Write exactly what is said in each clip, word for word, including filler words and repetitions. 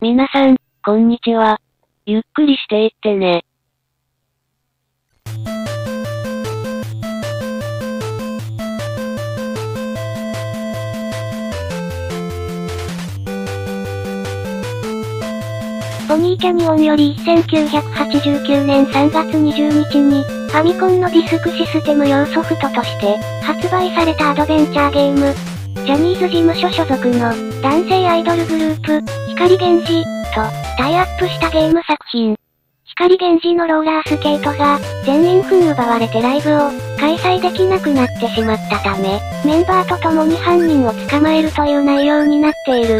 皆さん、こんにちは。ゆっくりしていってね。 ポニーキャニオンよりせんきゅうひゃくはちじゅうきゅうねんさんがつにじゅうにちに、ファミコンのディスクシステム用ソフトとして、発売されたアドベンチャーゲーム。ジャニーズ事務所所属の、男性アイドルグループ、光源氏、と、タイアップしたゲーム作品。光源氏のローラースケートが、全員分奪われてライブを、開催できなくなってしまったため、メンバーと共に犯人を捕まえるという内容になっている。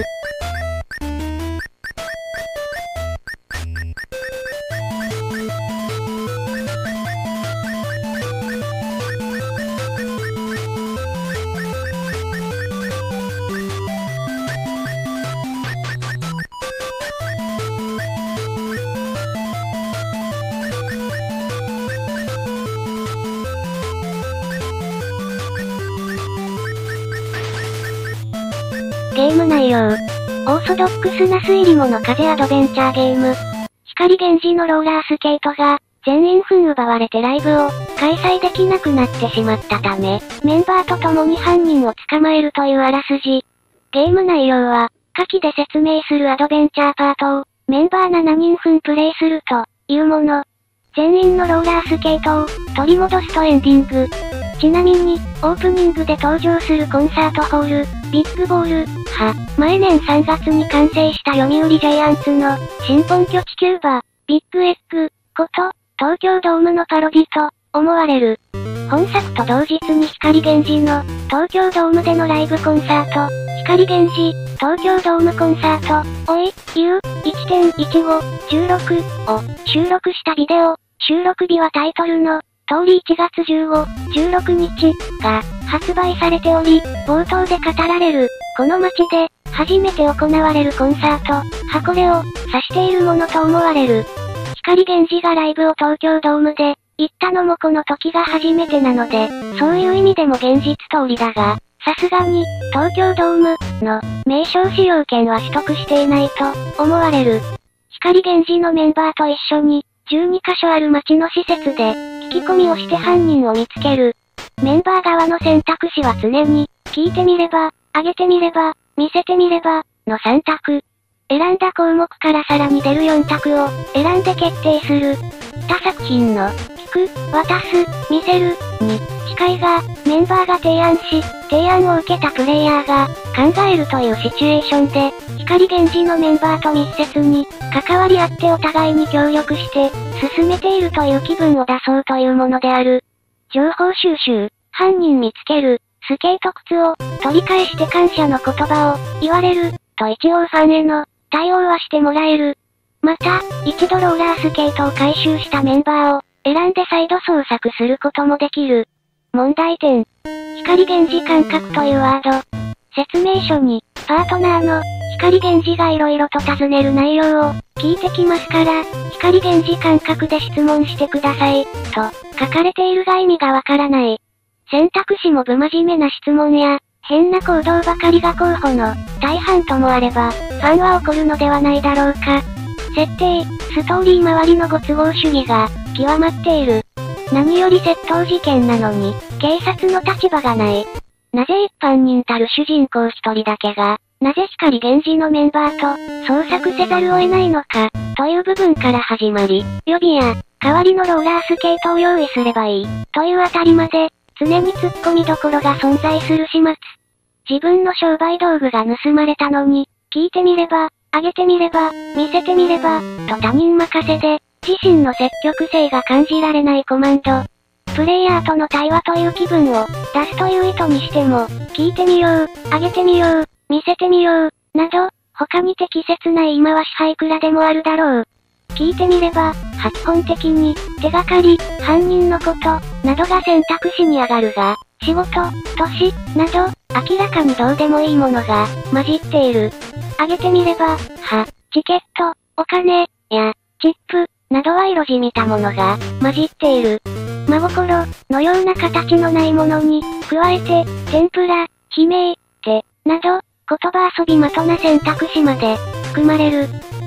ゲーム内容。オーソドックスな推理物風アドベンチャーゲーム。光源氏のローラースケートが、全員分奪われてライブを、開催できなくなってしまったため、メンバーと共に犯人を捕まえるというあらすじ。ゲーム内容は、下記で説明するアドベンチャーパートを、メンバーななにん分プレイすると、いうもの。全員のローラースケートを、取り戻すとエンディング。ちなみに、オープニングで登場するコンサートホール、ビッグボール、は、毎年さんがつに完成した読売ジャイアンツの、新本拠地キューバ、ビッグエッグ、こと、東京ドームのパロディと、思われる。本作と同日に光源氏の、東京ドームでのライブコンサート、光源氏、東京ドームコンサート、おい、ゆう、いちてんいちご、じゅうろくを、収録したビデオ、収録日はタイトルの、通りいちがつじゅうご、じゅうろくにちが発売されており、冒頭で語られる、この街で初めて行われるコンサート、箱根を指しているものと思われる。光源氏がライブを東京ドームで行ったのもこの時が初めてなので、そういう意味でも現実通りだが、さすがに東京ドームの名称使用権は取得していないと思われる。光源氏のメンバーと一緒にじゅうにかしょある街の施設で聞き込みをして犯人を見つける。メンバー側の選択肢は常に、聞いてみれば、あげてみれば、見せてみれば、のさんたく。選んだ項目からさらに出るよんたくを、選んで決定する。他作品の、聞く、渡す、見せる、に、近いが、メンバーが提案し、提案を受けたプレイヤーが、考えるというシチュエーションで、光源氏のメンバーと密接に、関わり合ってお互いに協力して、進めているという気分を出そうというものである。情報収集、犯人見つける、スケート靴を、取り返して感謝の言葉を、言われる、と一応ファンへの、対応はしてもらえる。また、一度ローラースケートを回収したメンバーを、選んで再度捜索することもできる。問題点。光源氏感覚というワード。説明書に、パートナーの、光源氏が色々と尋ねる内容を、聞いてきますから、光源氏感覚で質問してください、と、書かれているが意味がわからない。選択肢も不真面目な質問や、変な行動ばかりが候補の、大半ともあれば、ファンは怒るのではないだろうか。設定、ストーリー周りのご都合主義が、極まっている。何より窃盗事件なのに、警察の立場がない。なぜ一般人たる主人公一人だけが、なぜ光源氏のメンバーと、捜索せざるを得ないのか、という部分から始まり、予備や、代わりのローラースケートを用意すればいい、というあたりまで、常に突っ込みどころが存在する始末。自分の商売道具が盗まれたのに、聞いてみれば、あげてみれば、見せてみれば、と他人任せで、自身の積極性が感じられないコマンド。プレイヤーとの対話という気分を出すという意図にしても、聞いてみよう、あげてみよう、見せてみよう、など、他に適切な言い回しはいくらでもあるだろう。聞いてみれば、発本的に、手がかり、犯人のこと、などが選択肢に上がるが、仕事、年、など、明らかにどうでもいいものが、混じっている。あげてみれば、は、チケット、お金、や、チップ、などは色じみたものが、混じっている。真心、のような形のないものに、加えて、天ぷら、悲鳴、手、など、言葉遊びまとな選択肢まで、含まれる。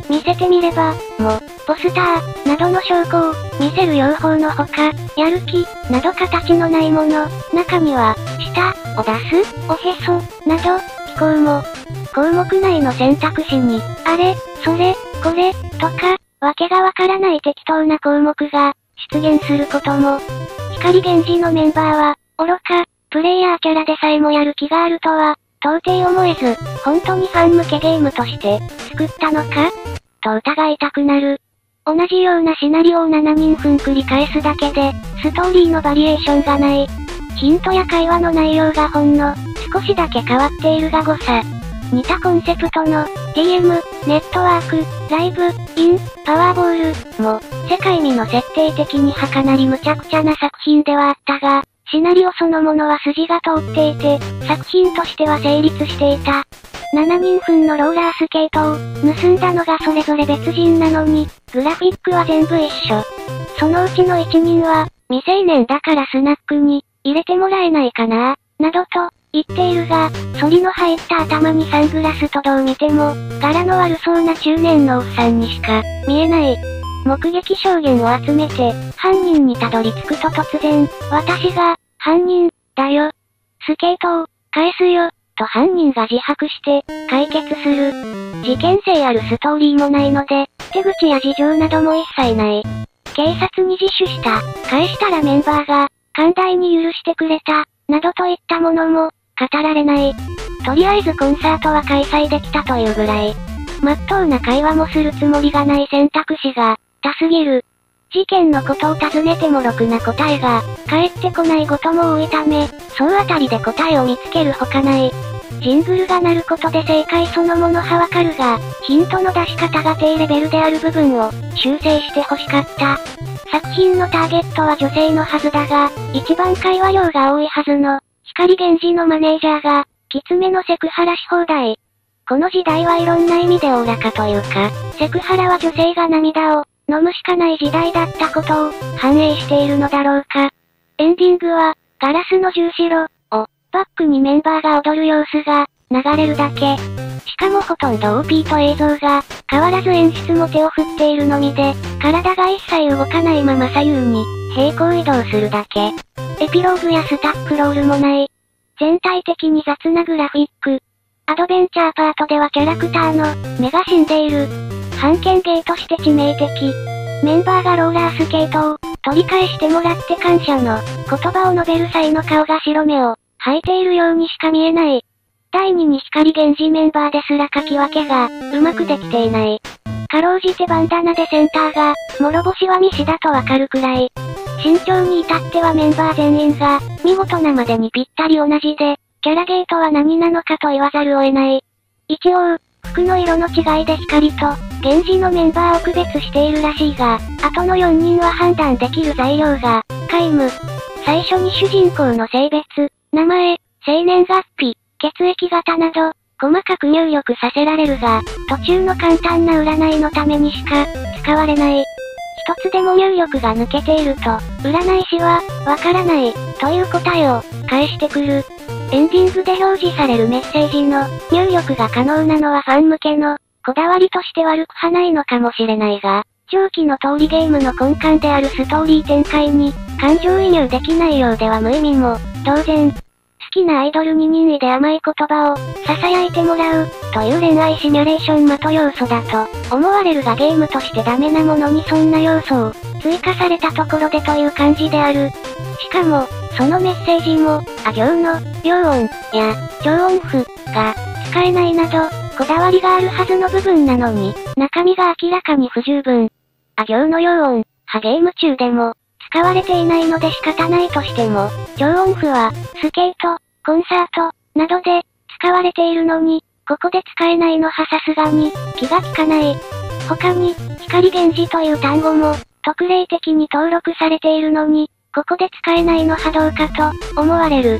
見せてみれば、も、ポスター、などの証拠を、見せる用法のほか、やる気、など形のないもの、中には、舌、を出す、おへそ、など、機構も、項目内の選択肢に、あれ、それ、これ、とか、わけがわからない適当な項目が、出現することも。光源氏のメンバーは、愚か、プレイヤーキャラでさえもやる気があるとは、到底思えず、本当にファン向けゲームとして、作ったのかと疑いたくなる。同じようなシナリオをななにんぶん繰り返すだけで、ストーリーのバリエーションがない。ヒントや会話の内容がほんの、少しだけ変わっているが誤差。似たコンセプトの、ティーエム、ネットワーク、ライブ、イン、パワーボール、も、世界味の設定的に儚り無茶苦茶な作品ではあったが、シナリオそのものは筋が通っていて、作品としては成立していた。ななにんぶんのローラースケートを、盗んだのがそれぞれ別人なのに、グラフィックは全部一緒。そのうちのいちにんは、未成年だからスナックに、入れてもらえないかな、などと、言っているが、反りの入った頭にサングラスとどう見ても、柄の悪そうな中年のおっさんにしか、見えない。目撃証言を集めて、犯人にたどり着くと突然、私が、犯人、だよ。スケートを、返すよ、と犯人が自白して、解決する。事件性あるストーリーもないので、手口や事情なども一切ない。警察に自首した、返したらメンバーが、寛大に許してくれた、などといったものも、語られない。とりあえずコンサートは開催できたというぐらい。まっとうな会話もするつもりがない選択肢が、多すぎる。事件のことを尋ねてもろくな答えが、返ってこないことも多いため、総あたりで答えを見つけるほかない。ジングルが鳴ることで正解そのものはわかるが、ヒントの出し方が低レベルである部分を、修正して欲しかった。作品のターゲットは女性のはずだが、一番会話量が多いはずの、光源氏のマネージャーが、きつめのセクハラし放題。この時代はいろんな意味でおおらかというか、セクハラは女性が涙を飲むしかない時代だったことを反映しているのだろうか。エンディングは、ガラスの十字路をバックにメンバーが踊る様子が流れるだけ。しかもほとんど オーピー と映像が変わらず演出も手を振っているのみで、体が一切動かないまま左右に平行移動するだけ。エピローグやスタッフロールもない。全体的に雑なグラフィック。アドベンチャーパートではキャラクターの目が死んでいる。判権ゲーとして致命的。メンバーがローラースケートを取り返してもらって感謝の言葉を述べる際の顔が白目を吐いているようにしか見えない。だいにに光源氏メンバーですら書き分けがうまくできていない。かろうじてバンダナでセンターが諸星は西だとわかるくらい。身長に至ってはメンバー全員が、見事なまでにぴったり同じで、キャラゲーとは何なのかと言わざるを得ない。一応、服の色の違いで光と、源氏のメンバーを区別しているらしいが、あとのよんにんは判断できる材料が、皆無。最初に主人公の性別、名前、生年月日、血液型など、細かく入力させられるが、途中の簡単な占いのためにしか、使われない。一つでも入力が抜けていると、占い師は、わからない、という答えを、返してくる。エンディングで表示されるメッセージの、入力が可能なのはファン向けの、こだわりとして悪くはないのかもしれないが、上記の通りゲームの根幹であるストーリー展開に、感情移入できないようでは無意味も、同然。好きなアイドルに任意で甘い言葉を、囁いてもらう、という恋愛シミュレーション的要素だと、思われるがゲームとしてダメなものにそんな要素を、追加されたところでという感じである。しかも、そのメッセージも、あ行の、陽音、や、超音符、が、使えないなど、こだわりがあるはずの部分なのに、中身が明らかに不十分。あ行の陽音、はゲーム中でも、使われていないので仕方ないとしても、超音符は、スケート、コンサート、などで、使われているのに、ここで使えないのはさすがに、気が利かない。他に、光源氏という単語も、特例的に登録されているのに、ここで使えないのはどうかと、思われる。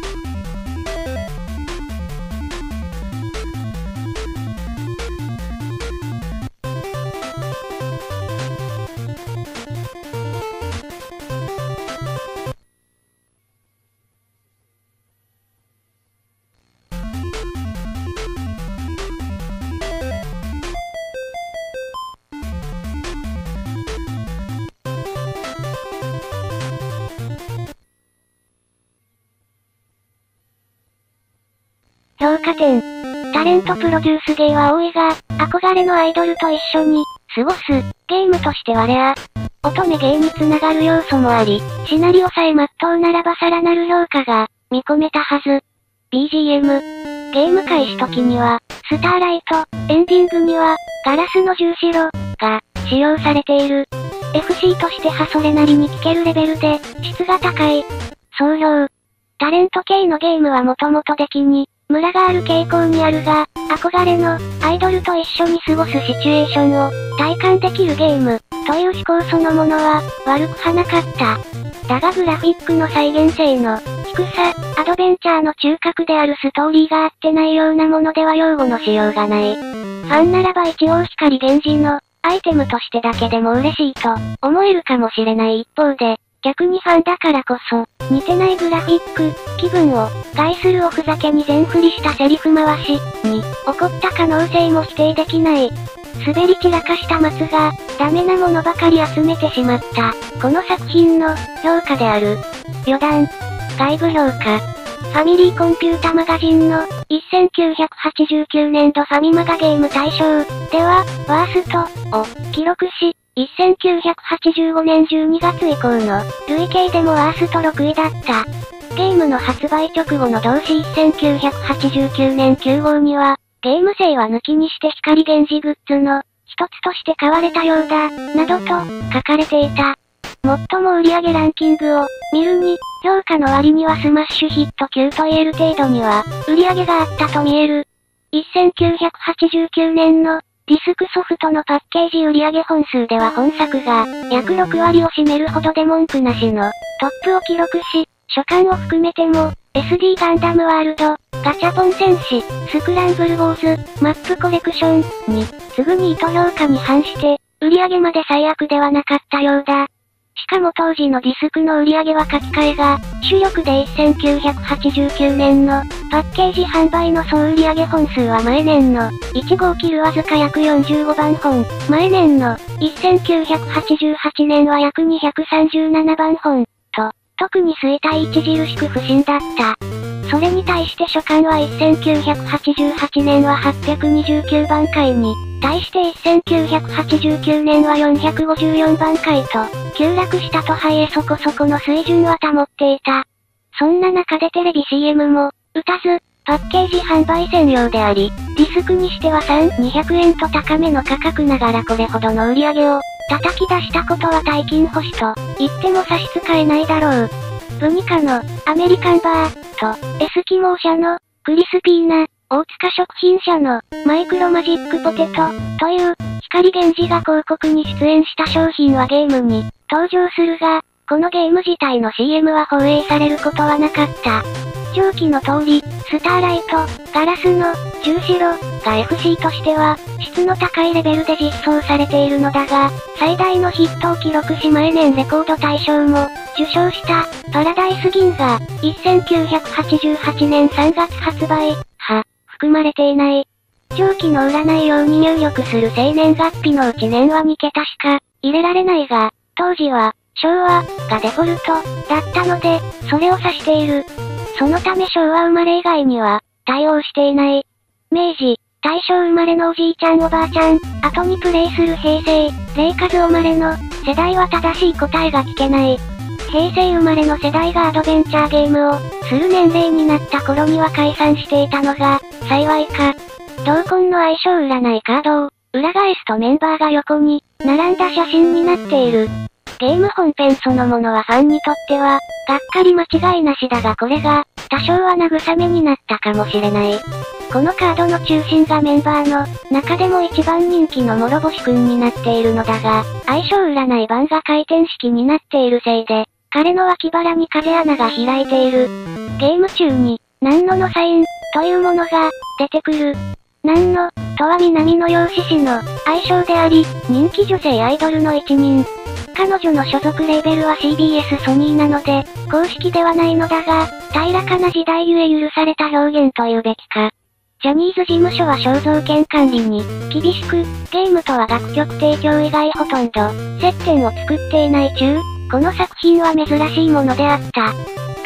評価点。タレントプロデュース芸は多いが、憧れのアイドルと一緒に、過ごす、ゲームとしてはレア。乙女芸に繋がる要素もあり、シナリオさえ真っ当ならばさらなる評価が、見込めたはず。ビージーエム。ゲーム開始時には、スターライト、エンディングには、ガラスの十字路、が、使用されている。エフシー としてはそれなりに聴けるレベルで、質が高い。総評。タレント系のゲームはもともと出来に、ムラがある傾向にあるが、憧れの、アイドルと一緒に過ごすシチュエーションを、体感できるゲーム、という思考そのものは、悪くはなかった。だがグラフィックの再現性の、低さ、アドベンチャーの中核であるストーリーがあってないようなものでは用語のしようがない。ファンならば一応光源氏の、アイテムとしてだけでも嬉しいと、思えるかもしれない一方で、逆にファンだからこそ、似てないグラフィック、気分を、害するおふざけに全振りしたセリフ回し、に、起こった可能性も否定できない。滑り散らかした松が、ダメなものばかり集めてしまった、この作品の、評価である。余談。外部評価。ファミリーコンピュータマガジンの、せんきゅうひゃくはちじゅうきゅうねんどファミマガゲーム大賞、では、ワースト、を、記録し、せんきゅうひゃくはちじゅうごねんじゅうにがつ以降の、累計でもワーストろくいだった。ゲームの発売直後の同誌せんきゅうひゃくはちじゅうきゅうねんきゅうごうには、ゲーム性は抜きにして光源氏グッズの、一つとして買われたようだ、などと、書かれていた。最も売上ランキングを、見るに、評価の割にはスマッシュヒット級と言える程度には、売上があったと見える。せんきゅうひゃくはちじゅうきゅうねんの、ディスクソフトのパッケージ売上本数では本作が、約ろくわりを占めるほどで文句なしの、トップを記録し、初巻を含めても、エスディー ガンダムワールド、ガチャポン戦士、スクランブルウォーズ、マップコレクション、に、次ぐに糸評価に反して、売上まで最悪ではなかったようだ。しかも当時のディスクの売上は書き換えが、主力でせんきゅうひゃくはちじゅうきゅうねんの、パッケージ販売の総売上本数は前年の、いち号切るわずか約よんじゅうごばんほん、前年の、せんきゅうひゃくはちじゅうはちねんは約にひゃくさんじゅうななばんほん、と、特に衰退著しく不振だった。それに対して初巻はせんきゅうひゃくはちじゅうはちねんははっぴゃくにじゅうきゅうばんかいに、対してせんきゅうひゃくはちじゅうきゅうねんはよんひゃくごじゅうよんばんかいと、急落したとはいえそこそこの水準は保っていた。そんな中でテレビ シーエム も、打たず、パッケージ販売専用であり、ディスクにしてはさん、にひゃくえんと高めの価格ながらこれほどの売り上げを、叩き出したことは大金星と、言っても差し支えないだろう。ブニカの、アメリカンバー、と、エスキモー社の、クリスピーナ、大塚食品社の、マイクロマジックポテト、という、光源氏が広告に出演した商品はゲームに、登場するが、このゲーム自体の シーエム は放映されることはなかった。上記の通り、スターライト、ガラスの、十字路、が エフシー としては、質の高いレベルで実装されているのだが、最大のヒットを記録し前年レコード大賞も、受賞した、パラダイス銀河、せんきゅうひゃくはちじゅうはちねんさんがつ発売、は、含まれていない。上記の占い用に入力する生年月日のうち年はにけたしか、入れられないが、当時は、昭和、がデフォルト、だったので、それを指している。そのため昭和生まれ以外には、対応していない。明治、大正生まれのおじいちゃんおばあちゃん、後にプレイする平成、冷数生まれの、世代は正しい答えが聞けない。平成生まれの世代がアドベンチャーゲームを、する年齢になった頃には解散していたのが、幸いか。同梱の相性占いカードを、裏返すとメンバーが横に、並んだ写真になっている。ゲーム本編そのものはファンにとっては、がっかり間違いなしだがこれが、多少は慰めになったかもしれない。このカードの中心がメンバーの、中でも一番人気の諸星くんになっているのだが、相性占い版が回転式になっているせいで、彼の脇腹に風穴が開いている。ゲーム中に、ナンノのサイン、というものが、出てくる。ナンノ、とは南の養子氏の、愛称であり、人気女性アイドルの一人。彼女の所属レーベルは シービーエス ソニーなので、公式ではないのだが、平らかな時代ゆえ許された表現というべきか。ジャニーズ事務所は肖像権管理に、厳しく、ゲームとは楽曲提供以外ほとんど、接点を作っていない中、この作品は珍しいものであった。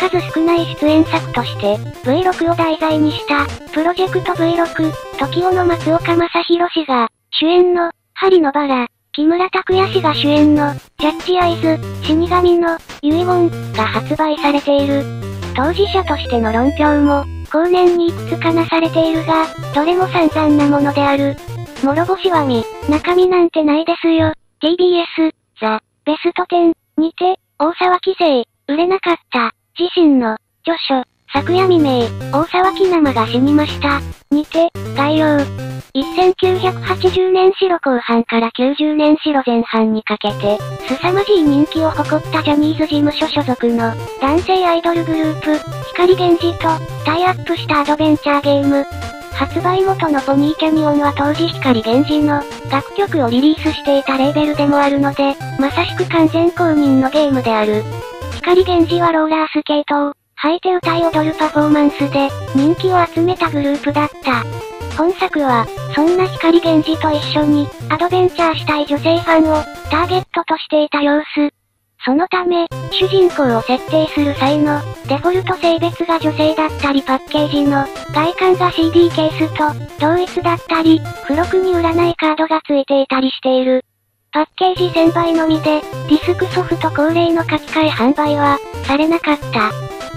数少ない出演作として、ブイろく を題材にした、プロジェクト ブイろく、トキオの松岡正宏氏が、主演の、針のバラ、木村拓哉氏が主演の、ジャッジアイズ、死神の、遺言が発売されている。当事者としての論評も、後年にいくつかなされているが、どれも散々なものである。諸星はみ、中身なんてないですよ。ティービーエス、ザ、ベストテン、にて、大沢棋聖、売れなかった、自身の、著書、昨夜未明、大沢木生が死にました。にて、概要。せんきゅうひゃくはちじゅうねん代後半からきゅうじゅうねん代前半にかけて、凄まじい人気を誇ったジャニーズ事務所所属の男性アイドルグループ、光源氏とタイアップしたアドベンチャーゲーム。発売元のポニーキャニオンは当時光源氏の楽曲をリリースしていたレーベルでもあるので、まさしく完全公認のゲームである。光源氏はローラースケートを履いて歌い踊るパフォーマンスで人気を集めたグループだった。本作は、そんな光源氏と一緒に、アドベンチャーしたい女性ファンを、ターゲットとしていた様子。そのため、主人公を設定する際の、デフォルト性別が女性だったりパッケージの、外観が シーディー ケースと、同一だったり、付録に占いカードが付いていたりしている。パッケージ専売のみで、ディスクソフト恒例の書き換え販売は、されなかった。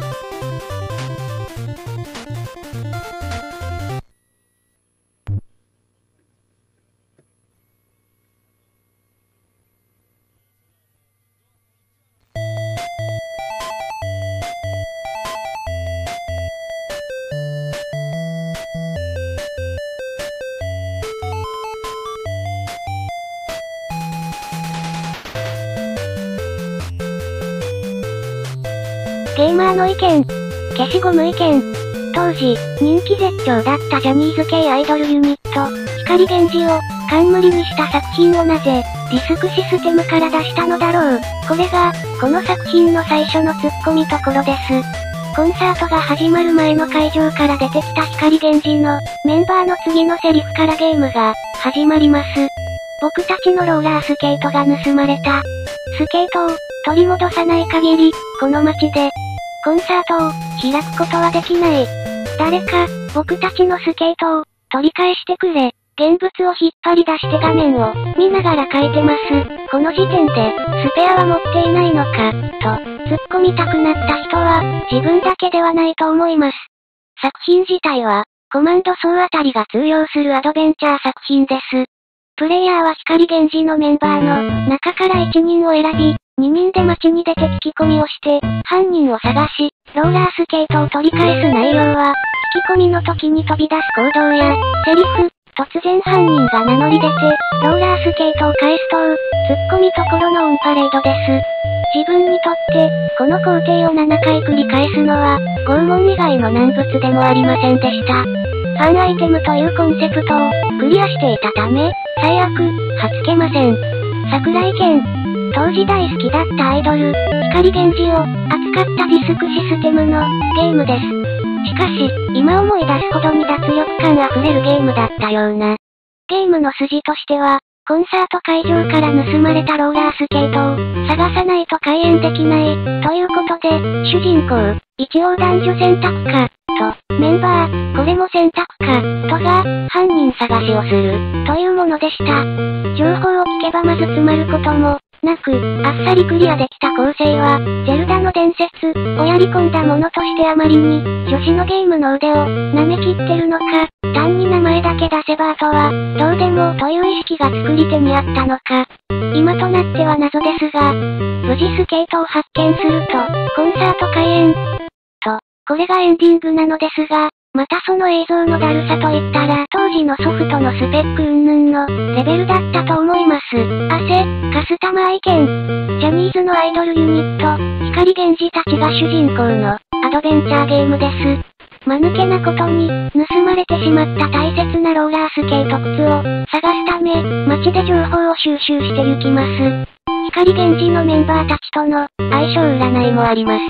ゲーマーの意見。消しゴム意見。当時、人気絶頂だったジャニーズ系アイドルユニット、光源氏を、冠にした作品をなぜ、ディスクシステムから出したのだろう。これが、この作品の最初の突っ込みところです。コンサートが始まる前の会場から出てきた光源氏の、メンバーの次のセリフからゲームが、始まります。僕たちのローラースケートが盗まれた。スケートを、取り戻さない限り、この街で、コンサートを、開くことはできない。誰か、僕たちのスケートを、取り返してくれ。現物を引っ張り出して画面を、見ながら書いてます。この時点で、スペアは持っていないのか、と、突っ込みたくなった人は、自分だけではないと思います。作品自体は、コマンドソーあたりが通用するアドベンチャー作品です。プレイヤーは光源氏のメンバーの中からいちにんを選び、ににんで街に出て聞き込みをして、犯人を探し、ローラースケートを取り返す内容は、聞き込みの時に飛び出す行動や、セリフ、突然犯人が名乗り出て、ローラースケートを返すとう、突っ込みところのオンパレードです。自分にとって、この工程をななかい繰り返すのは、拷問以外の難物でもありませんでした。ファンアイテムというコンセプトを、クリアしていたため、最悪、はつけません。桜井健。当時大好きだったアイドル、光源氏を、扱ったディスクシステムの、ゲームです。しかし、今思い出すほどに脱力感あふれるゲームだったような。ゲームの筋としては、コンサート会場から盗まれたローラースケートを、探さないと開演できない、ということで、主人公、一応男女選択か、と、メンバー、これも選択か、とが、犯人探しをする、というものでした。情報を聞けばまず詰まることも、なく、あっさりクリアできた構成は、ゼルダの伝説をやり込んだものとしてあまりに、女子のゲームの腕を、舐めきってるのか、単に名前だけ出せばあとは、どうでもという意識が作り手にあったのか。今となっては謎ですが、無事スケートを発見すると、コンサート開演。と、これがエンディングなのですが、またその映像のだるさといったら当時のソフトのスペック云々のレベルだったと思います。汗、カスタマー意見。ジャニーズのアイドルユニット、光源氏たちが主人公のアドベンチャーゲームです。間抜けなことに、盗まれてしまった大切なローラースケート靴を探すため、街で情報を収集して行きます。光源氏のメンバーたちとの相性占いもあります。